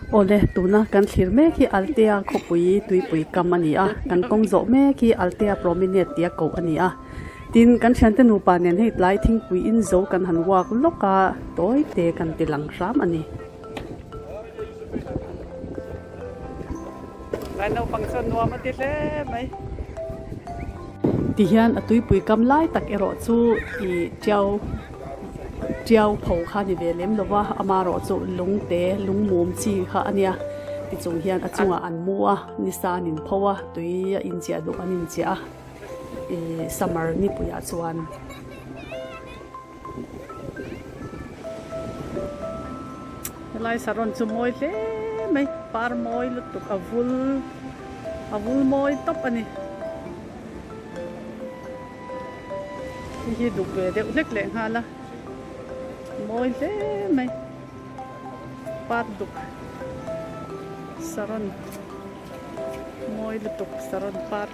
ole tuna kan thlir me khi altea khopui tuipui kam ani a kan kongzo me khi altea prominent tia ko ani a tin kan chante nu pa nen hei tlai thing pui in zo kan han wak loka toy te kan tilang ram ani lai no function no ma ti le mai ti hian atui pui kam lai tak ero chu i chiao pho kha ni ve lem lova amaro chu lungte lungmum chi kha ania ti chung hian achunga an muwa nisan in phowa tui in chia do anin chia e summer ni puya chuan lai saron chu moi le mai par moi lutuk avul moi top ani hi du be de ulek le hala moi le mai par duk saron moi lutuk saron par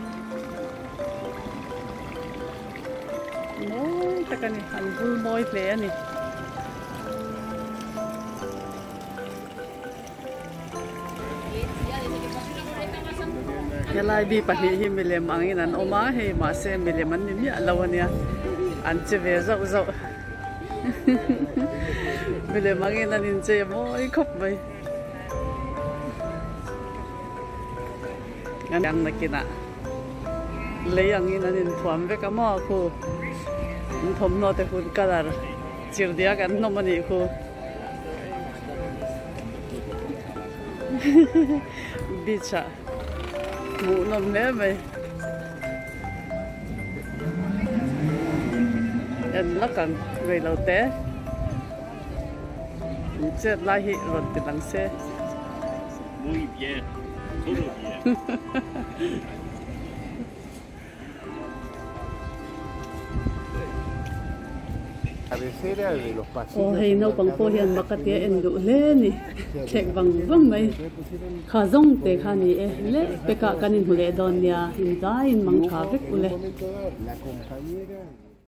moi takani avul moi le ani lai bi pahni hi milem angin an oma he ma se milem an mi alawania an che ve zo zo milem angin an in che moi khop mai ngan yang nakina le angin an in thuam ve ka ma khu thom no te hun kalar chir dia kan no mani khu bicha ngủ nằm nè mày anh nó cần về lâu té chết lại hiện rồi từ đằng xe muy bien todo bien hay nấu bằng phô hiền mà cái tiếng anh đủ lên nè, chạy văng mày, khá giống để khá nè, lẽ bé cả cái nín hule đòn nha, hiện tại in mang khá vết ule.